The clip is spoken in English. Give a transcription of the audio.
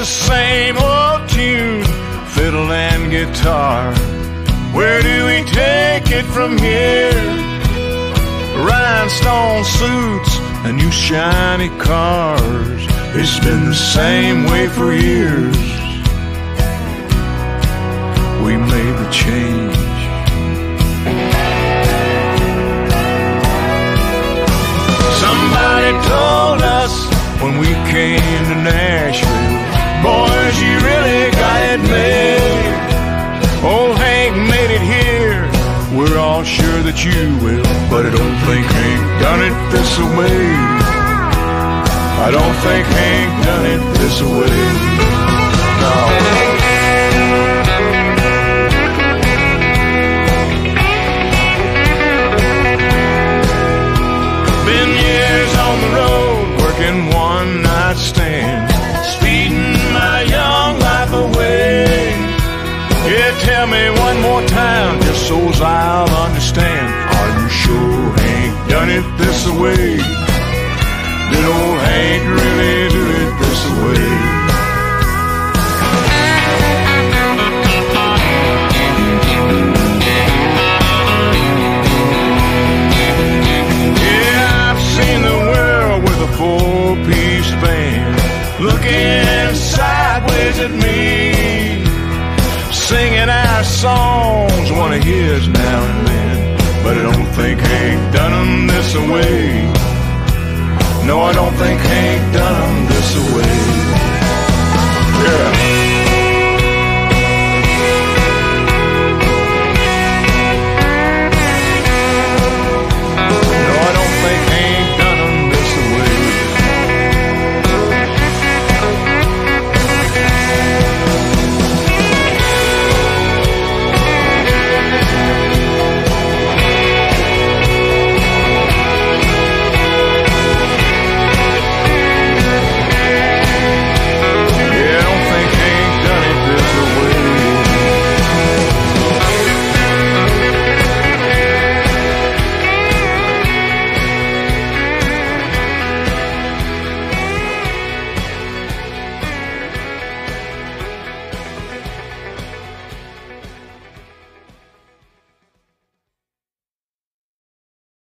the same old tune, fiddle and guitar. Where do we take it from here? Rhinestone suits and new shiny cars. It's been the same way for years. We made the change. Somebody told us when we came to Nashville, boys, you really got it made. Old Hank made it here, we're all sure that you will, but I don't think Hank done it this way. I don't think Hank done it this way. No. Been years on the road, working one night stand, speeding my young life away. Yeah, tell me one more time, just so I'll understand. Are you sure Hank done it this way? Did old Hank really do it this way? Yeah, I've seen the world with a four-piece band looking sideways at me, singing our songs, one of his now and then. But I don't think Hank done them this way.